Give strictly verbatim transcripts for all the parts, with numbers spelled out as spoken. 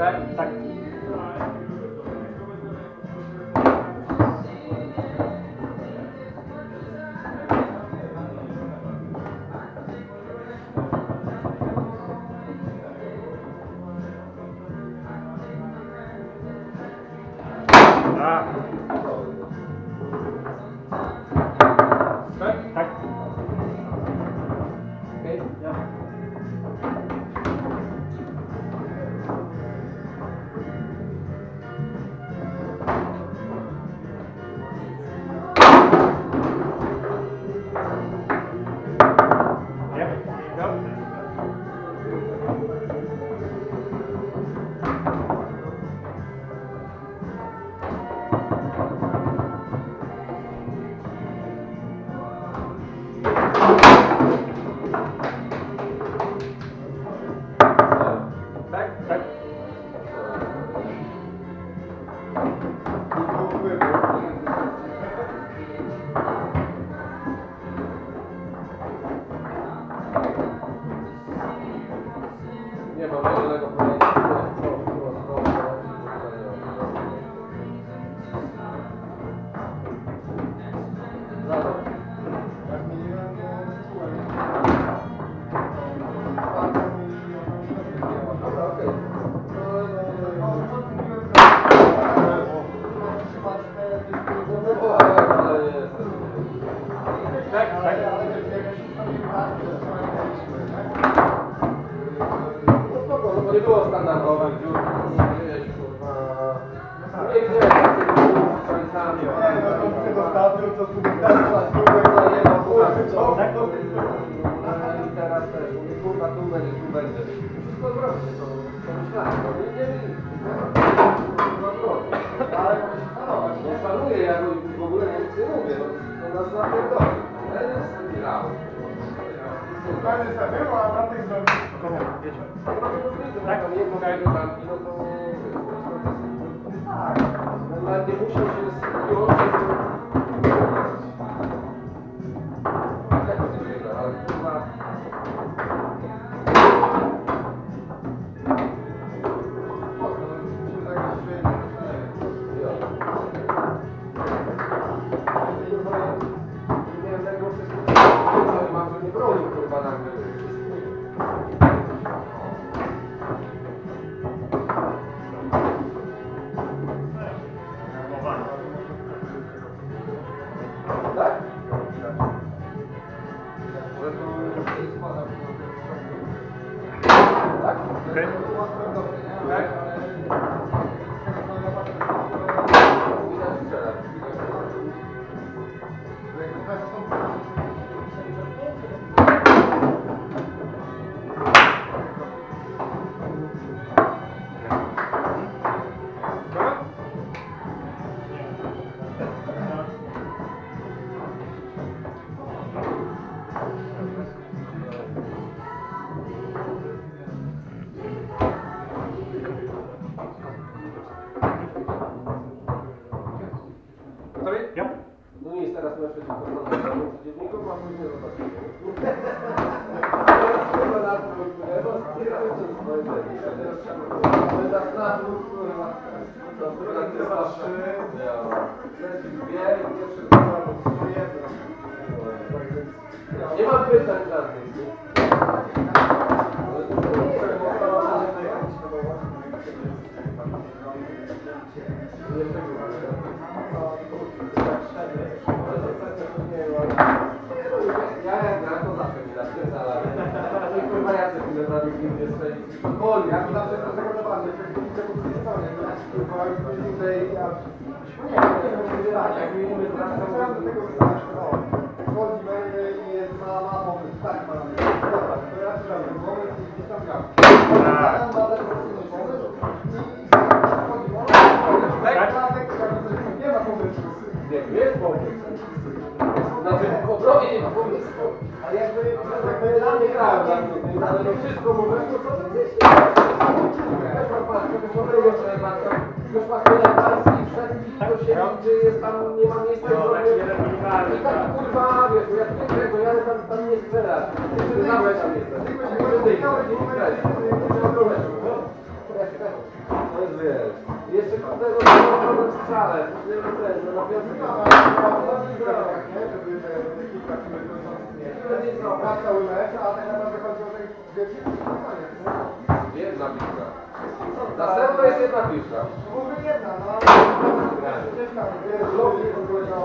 Tak, tak. Tak, tak. Okej, ja. Nie mam żadnego pojęcia, co było Zaraz. Jak zmieniłem, to czułem. Dobra, okej. Tak, tak. Nie było standardowych dziur, gdzieś kurwa... Nie gdzieś, z końcami. Nie, no to przedostatnią, co tu wystarczyła, spróbuję zajebał, kurwa, co? I teraz też, mówię, kurwa, tu będzie, tu będzie. Wszystko odwrotnie, to pomyślałem, no nie, nie, nie. Ale nie szanuję, ja w ogóle nic nie mówię, no nas napierdoli. Ja nie jestem grał. Fajnie się było, a na tych zrobić. Wiecie. Tak, nie pokażę bramki, no to... Tak. Nawet nie musiał się spiąć, tak to się wygra, ale kurwa... Nie wiem, tego wszystkiego mam, że nie broni, kurwa, nagle. Tak? Tak? Okej. Tak? Gotowi? Ja. No nic, teraz masz przeciwko przeciwników, a później zobaczymy. Teraz chyba na to, teraz na to, kurwa. To ty masz dwie i pierwszy nie mam pytań żadnych. Ja jak gram, to zawsze mi napierdala. No i kurwa ja coś mi zrobił, nie strzelić. Spokojnie, ja to zawsze jestem zagadowany, że widzę po tej stronie. Kurwa, już tutaj aż... Nie, nie, nie, nie, tak, jak widzimy, to naprawdę tego wystarczy. Wchodzi będzie i jest na mapą, tak, mam. Dobra, to ja ci robię, moment i gdzieś tam gram. Tam ma ten pomysł i wchodzi moment. Nie ma pomysłu. Nie, jest pomysł. Znaczy, w obronie nie ma pomysłu. Ale jakby, jakby dla mnie grałem, ale no wszystko mówię, to co to jest? Też mam patrzę, to są tego, że już ma tyle parski i wszedł do siebie, gdzie jest tam, nie ma miejsca. I tak kurwa, wiesz, bo ja tutaj tego, ja tam, tam nie strzelać. Ty zawsze tam jestem. Ty będzie go dotykał, nie grać. To jest wiesz. Jeszcze tego problem w strzale. Nie wiem ten, no na piątce. Cały mecz, a tak naprawdę chodzi o tej wielkiej Jedna piłka. Następna jest jedna piłka. Może jedna, no ale ciężka. Logi w ogóle na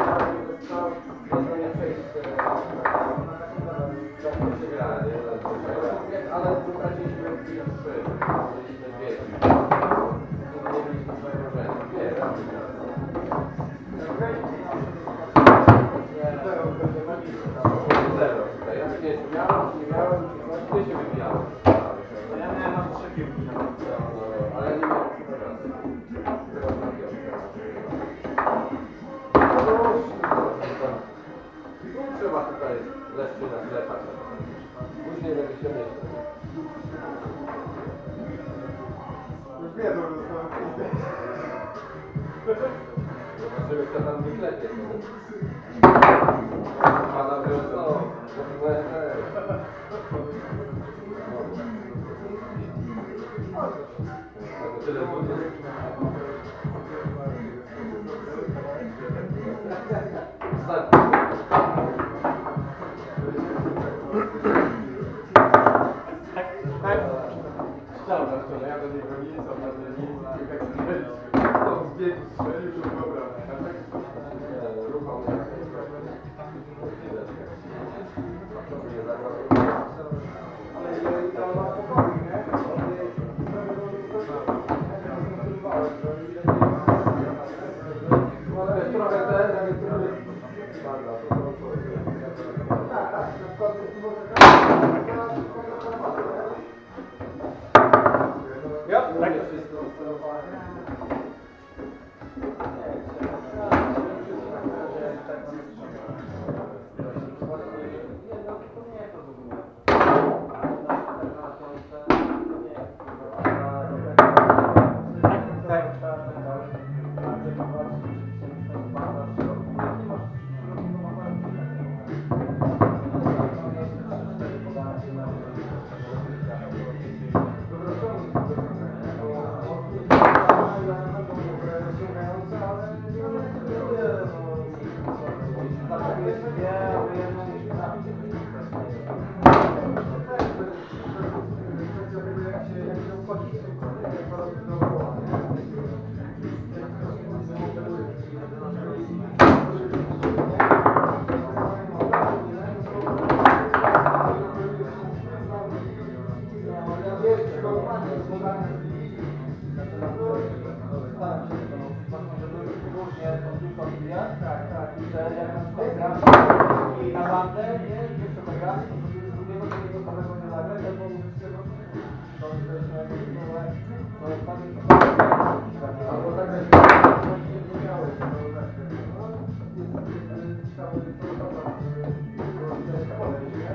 nie przejść. Tak to się gra, nie? Ale wytraciliśmy trzy. Mieliśmy dwie. Nie mieliśmy swojego rzędu. Nie, zero. Ja nie miałem, nie miałem, nie się wypijałem. Ja miałem trzy piłki. Ale nie miałem. Tu trzeba tutaj leszczy naklepać. Później będzie się myśleć. Już wiedzą, że to Zobaczymy, kto tam wyklepie. Pana wiosną. Tyle budów. Ściana, że ja do niego nic, on na mnie nic, jak strzelić. To zbiegł, strzelił, to dobra. Ruchał mnie. Ale to ma pokoju, nie? Ale trochę ten, jak który... Tak, tak, na przykład Ja, tak jest wszystko. Tak, tak. I na bandę, nie? I jeszcze nagramy, to żeby z drugiego do niego samego nie nagrać, albo mówić z tego, to jesteśmy jakieś nowe, to jest tam albo tak jak nie miały, to znaczy, no, trzeba będzie to robić, żeby podejść, nie?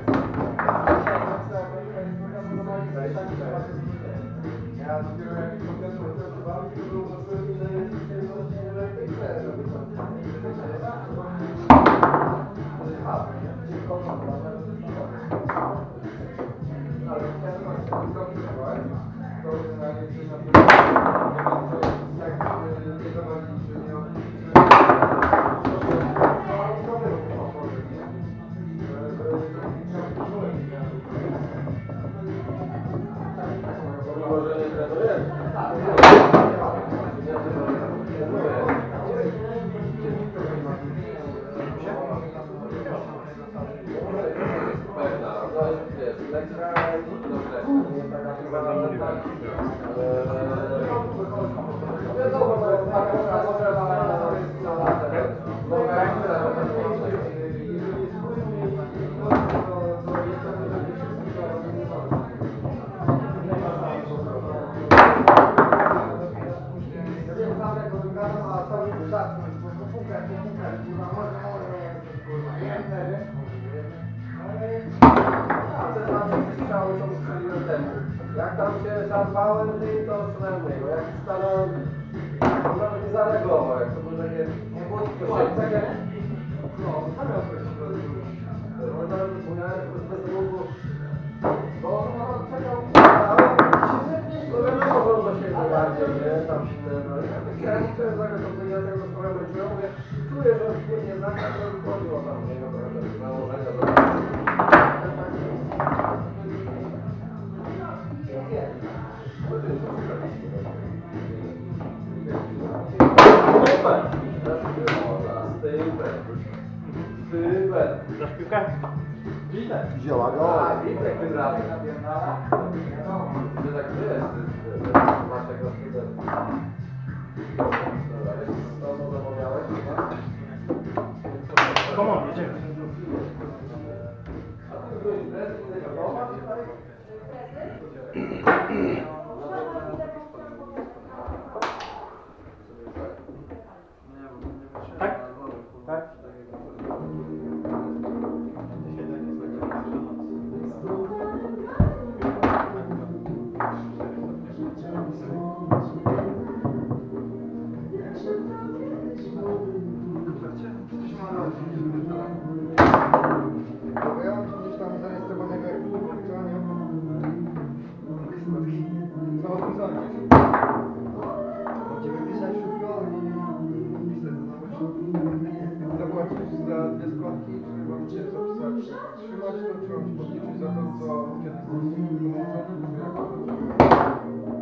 Ja dopiero jak potem pracowałem, to było zaskoczenie, że jest lepiej grę, żeby to ale chciałem was skonfrontować, to generalnie coś na tym, jak nie zawaliliśmy, nie odbiliśmy, Może nie trenujemy. Pewna, no jest lekka i dobrze. Wiadomo, że jest taka jak tam się zadbałem, to przynajmniej, bo jak stanąłem, to nawet nie zareagował, jak to było takie, nie było to takie, no, tam miał coś, bo tam mówiłem, że bez długu, bo on czekał, ale to wiadomo, że chodziło tam w niego trochę do nałożenia do... Super! Super! Dasz piłkę? Witek! Wzięła go. A, Witek tym razem. Że tak wiesz, masz tego studenta. Dobra, jest to, co zamawiałeś, chyba? Come on, jedziemy. A ty byłeś bez innego doma, czy tak? Tak? Tak? Bo ja mam gdzieś tam zarejestrowanego jak funkcjonowanie. Co o tym sądzisz? Będziemy pisać szybko i pisać znowu. Zapłacić za dwie składki, czy mam cię zapisać? Trzymać to, czy mam ci podliczyć za to, co kiedy jesteś połączony, czy jak to?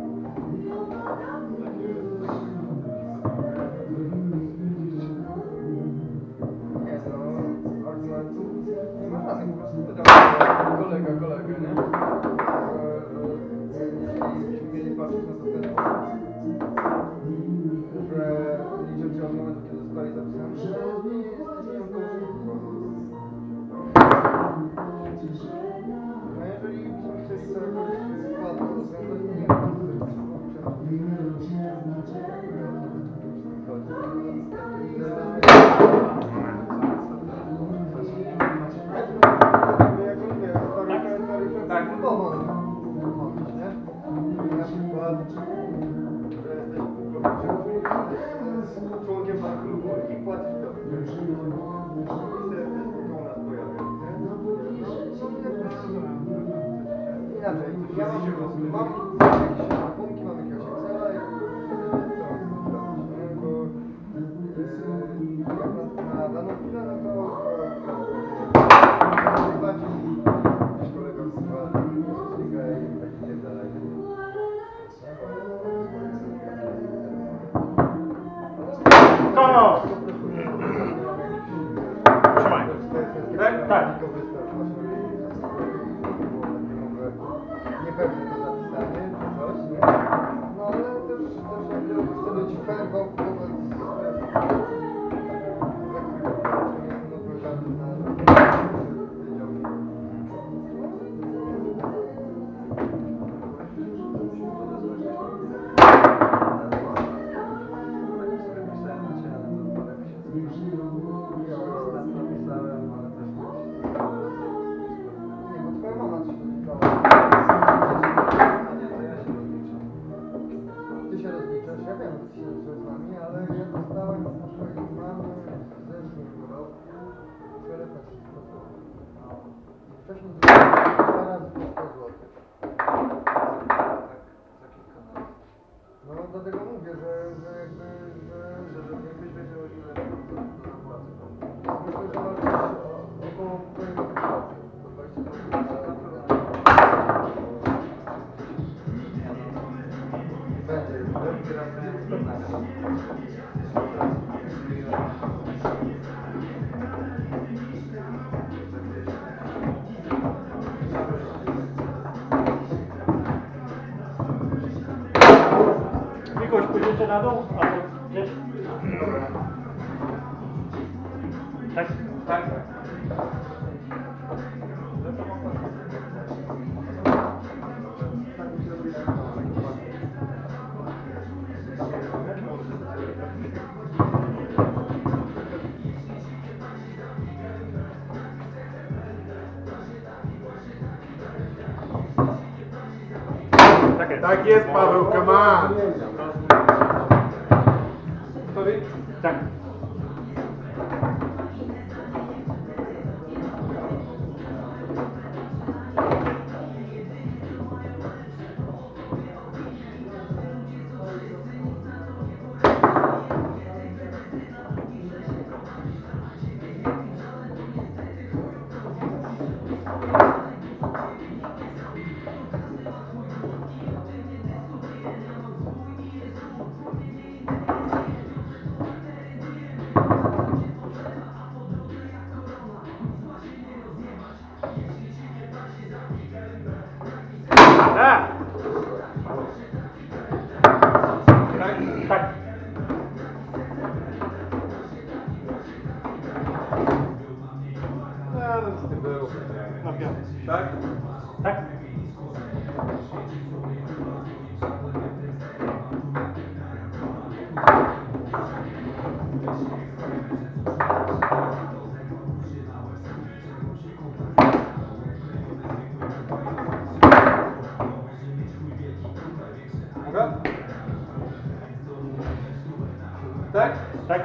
Nie, no, argumentu nie ma żadnych, po prostu pytam kolega, kolegę, nie? Że, że jeśli mieli patrzeć na to w ten sposób, że liczę cię od momentu, kiedy zostali zapisani, że nie jesteś wyjątkowym. No jeżeli byśmy chcieli to jakoś łatwo rozwiązać, to nie wiem, czy to tak. Pomóc, nie? Na przykład, że jesteś członkiem pana klubu i płacisz do mnie. I serwis to u nas pojawia, nie? Inaczej, ja mam, mam jakieś rachunki, mam jakiegoś Excela i wtedy co mam zrobić, nie? Bo yy, jak na, na daną chwilę, no to najbardziej gdzieś kolega wysyła ligę i tak dalej. Kono! Trzymaj. Tak? Tak. Niepewne to zapisanie, czy coś, nie? No ale też, też jakby chcę być fair wo- wobec nie, bo twoja mama ci powiedziała. Ty się rozliczasz, ja wiem, że ty się rozliczasz z nami, ale ja dostałem od swojej mamy w zeszłym roku telefon wcześniej dwa razy po sto złotych. No dlatego mówię, że, że jakby, że... że jakbyś wiedział, ile to zapłacę. Myślę, że masz gdzieś około twojego wypłaty. Do dwudziestu będzie. Teraz będzie Mikoś, pójdziecie na dół? Albo gdzieś? Tak? Tak, tak. Tak jest. Tak jest, Paweł, come on! Gotowi? Tak. Tak? Tak? Mogę? Tak? Tak?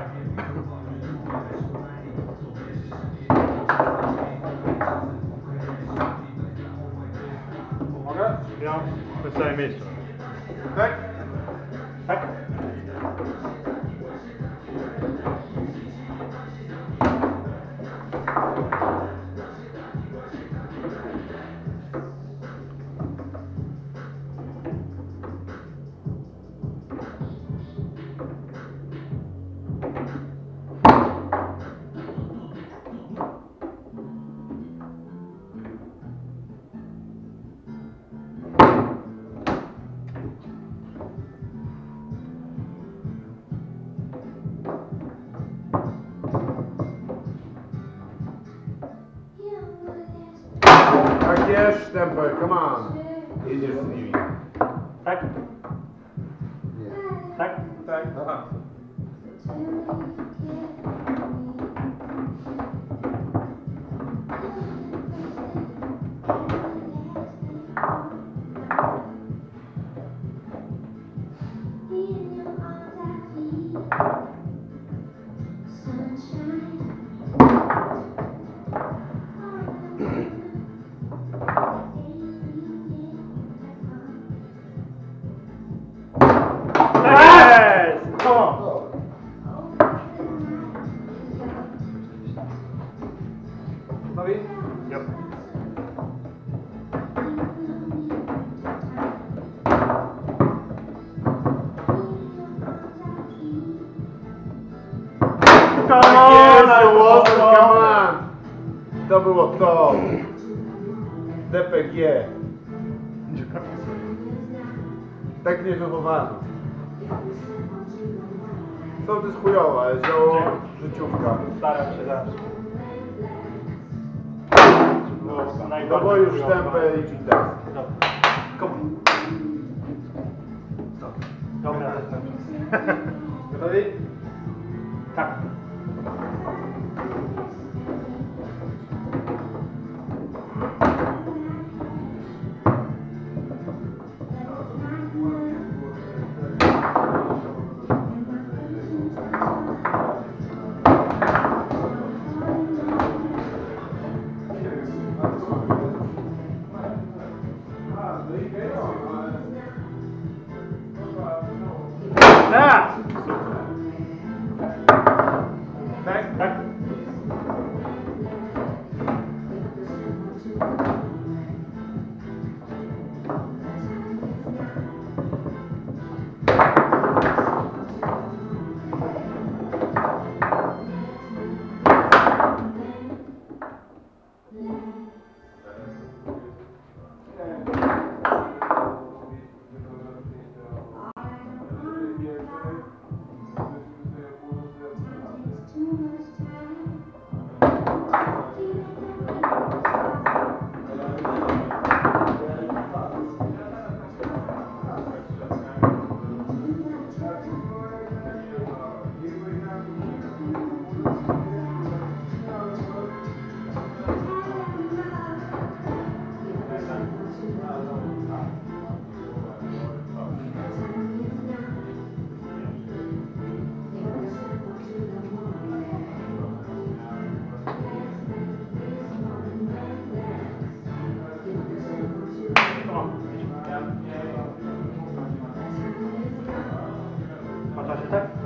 Mogę? Ja w samym miejscu. Tak? Tak? Tak jest, Temper, come on. Jedziesz z nimi. Tak? Tak? Tak. Aha. Yes! Come on! Gotowi? Yep. Come on! Tak jest, Watson, come on. To było to. D P G. Tak nie wychowano. Sołtys chujowa, ale zioło życiówka. Staram się zawsze. Było No najbardziej bo już chujowe. tempę i Gitas. Dobra. Come on. Dobra, wystarczy. Gotowi? Tak. Tak! Tak? Tak? Patrz się tak?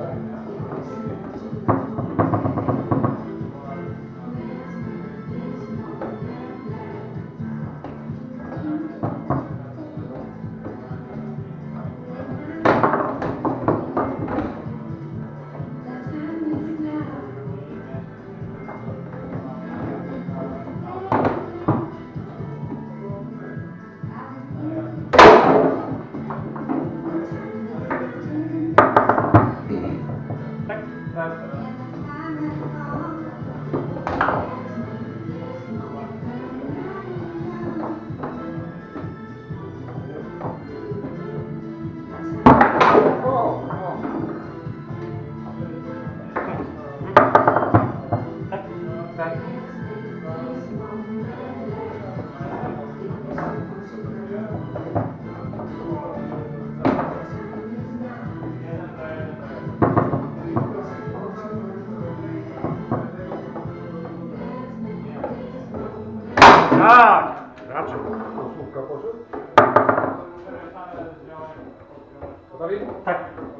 Gotowi? Tak.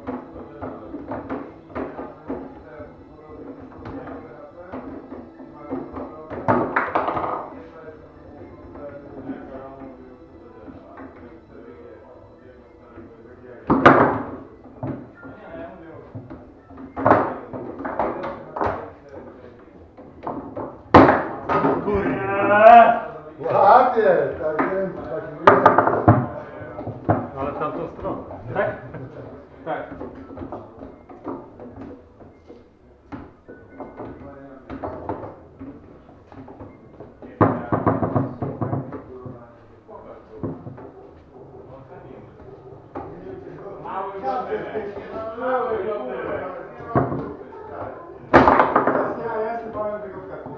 Łapie, tak wiem, tak wiem. Ale w tamtą stronę. Tak? Tak. Mały blondylek. Mały blondylek. Ja się bałem tego kartu.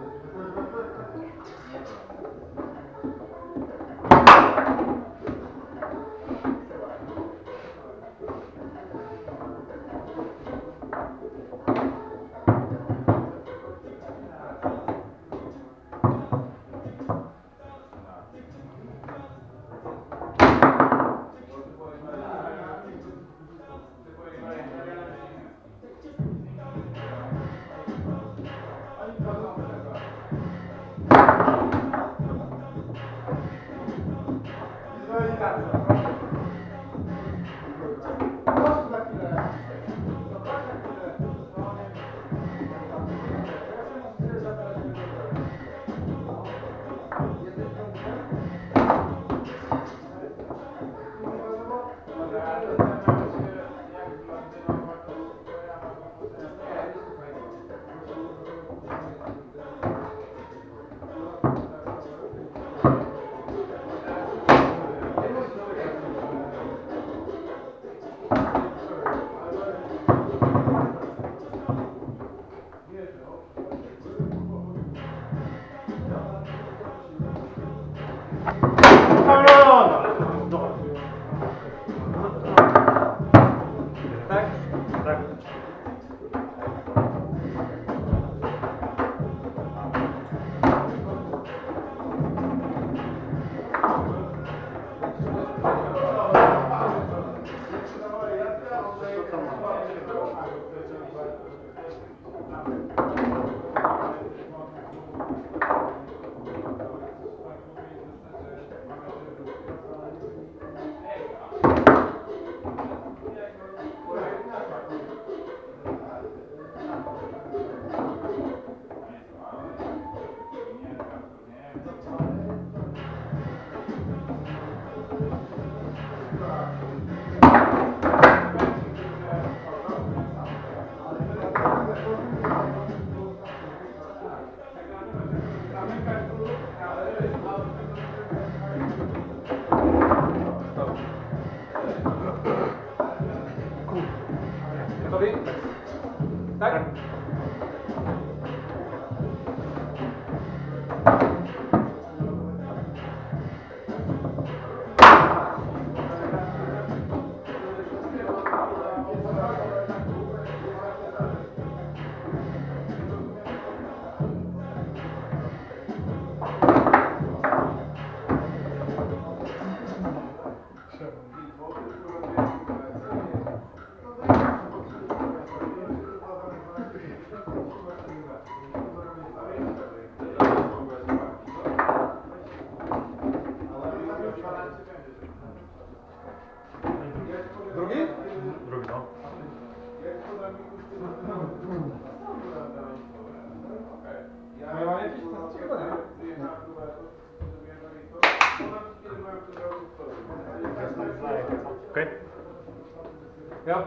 Tak? Tak. Gotowi? Tak? Drugi? Drugi, no. No ja mam jakieś pozycjonowanie. Okej. Ja.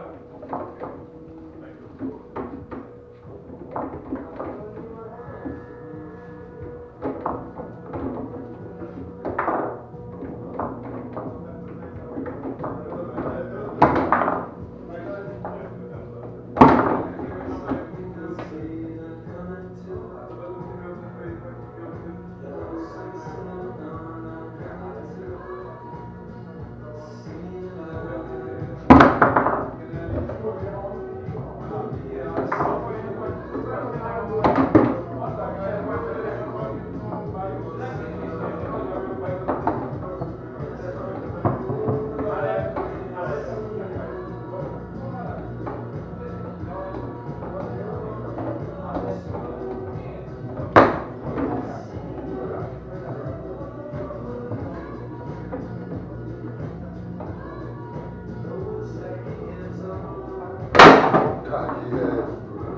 Thank you. Tak jest.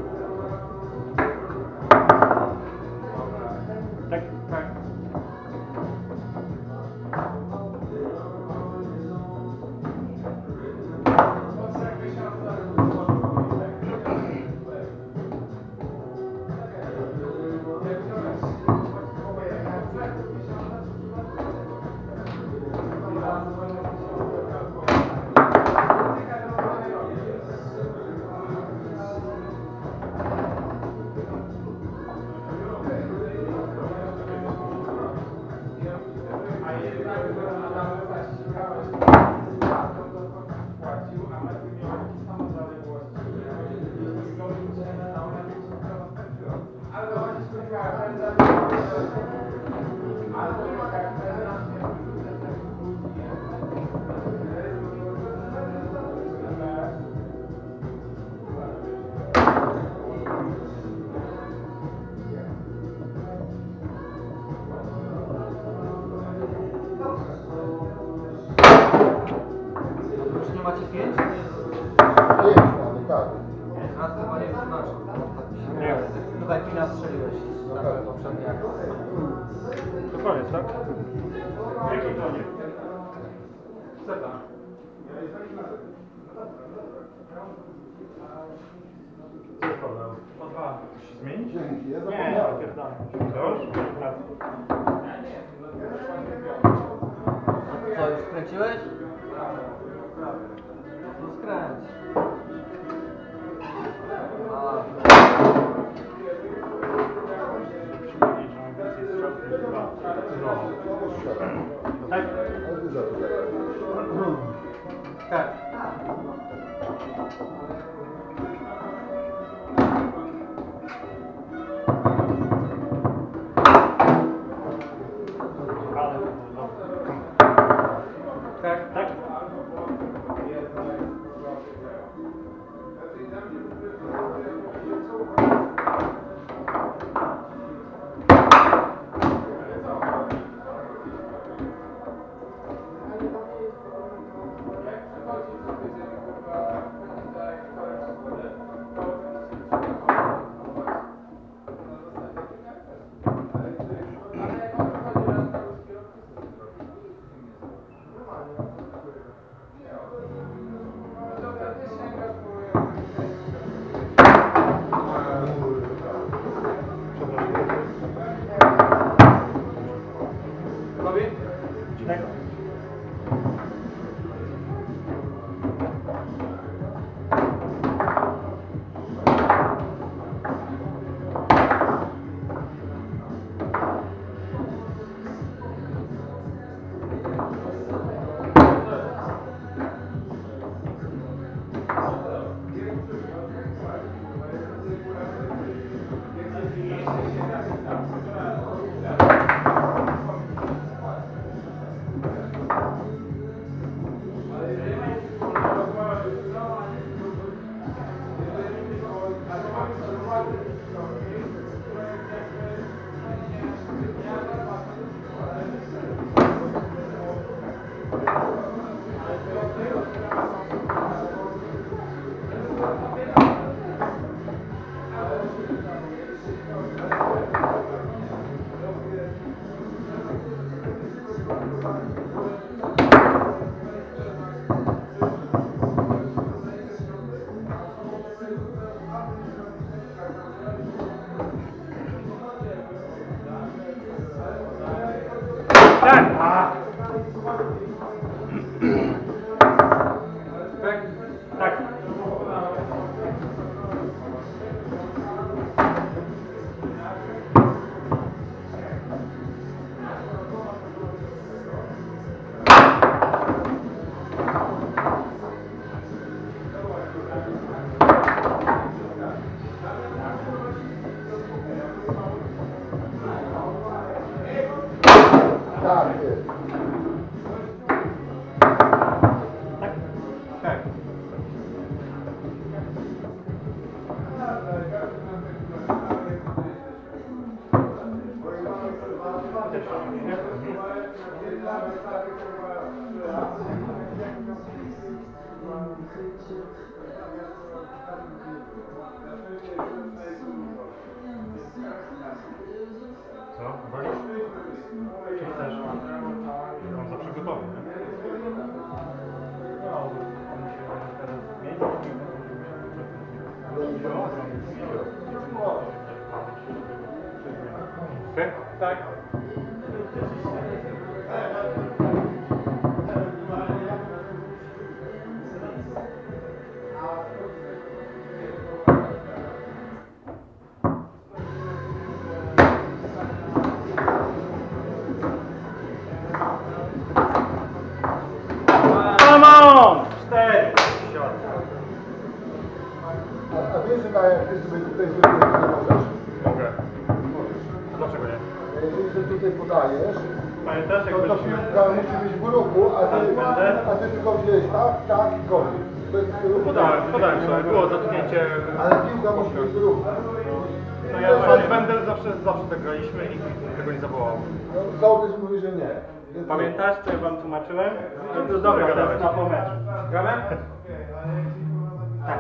Tak, tak. Już nie macie pięć? Pięć mamy, tak. Raz chyba nie znaczy. Nie. Tutaj pina strzeliłeś. Na Tak, pewno. poprzedni jak. To koniec, tak? Jaki koniec? Seta. Co jest problem? Po dwa. Musi zmienić? Dzięki, ja Nie, zapomniałem. napierdam. Już? Co, już skręciłeś? No skręć. A, No, to strzelam. Tak? Ale ty za to zagrałeś. tak. Ale to było dobre. Tak, tak. Robi? Tak? Tak! A. Tak. Tak. Tak jest. Tak? Tak. Co? Wolisz? Czy chcesz? Mam zawsze gotowy, nie? No, on się teraz zmieni. Okej? Tak. Come on! Cztery. A, a wiesz, że jak ty sobie tutaj zwykle nie możesz? Mogę. Dlaczego nie? Jeżeli sobie tutaj podajesz, Pamiętasz jak to ta byliśmy? piłka musi być w ruchu, a ty, Tak będę? a ty tylko wziąłeś tak, tak i koniec. To jest ruch. Podałem, podałem sobie. Było dotknięcie. Ale piłka musi być w ruchu. No ja właśnie będę zawsze, zawsze tak graliśmy i nikt tego nie zawołał. No, Sołtys mówi, że nie. Pamiętasz, co ja wam tłumaczyłem? No to dobra, gadałeś. Na po meczu. Gramy? Tak.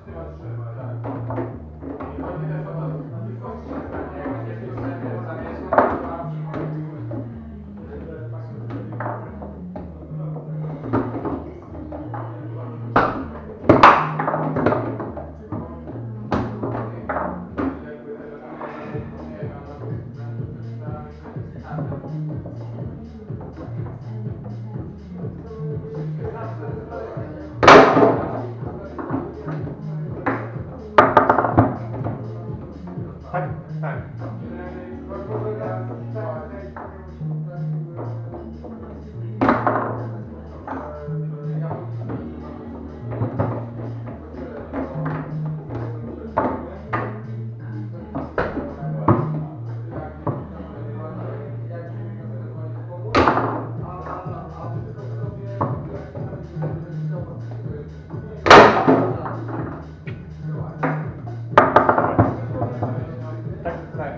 Tak? Tak. Tak, tak.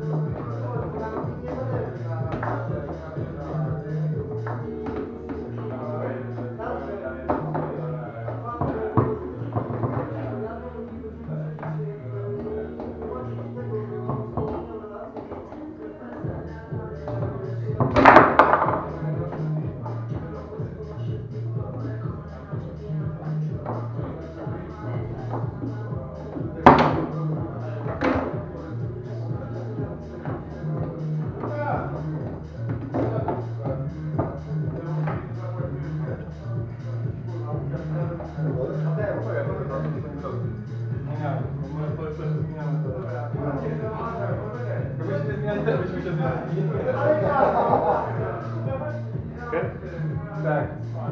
Gdybyśmy zmieniali, też byśmy się zmienili. Okej? Tak.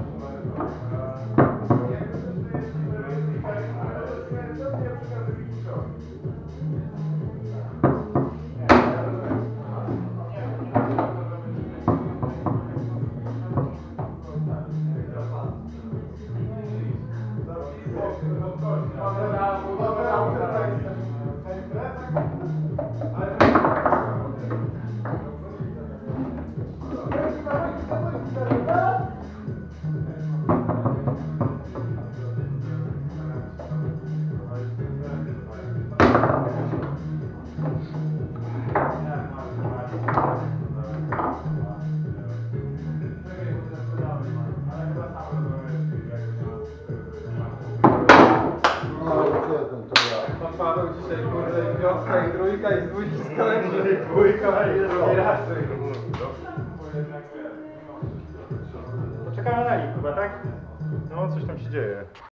No, gdzie ten to ja? Pan Paweł dzisiaj kurde i piątka i trójka i z dwójki skończy. Dwójka i drugi raz. Poczekamy na nich chyba, tak? No, coś tam się dzieje.